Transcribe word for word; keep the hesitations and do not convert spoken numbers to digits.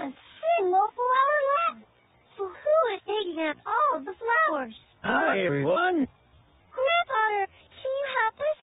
a single flower left. So who is taking up all the flowers? Hi, everyone.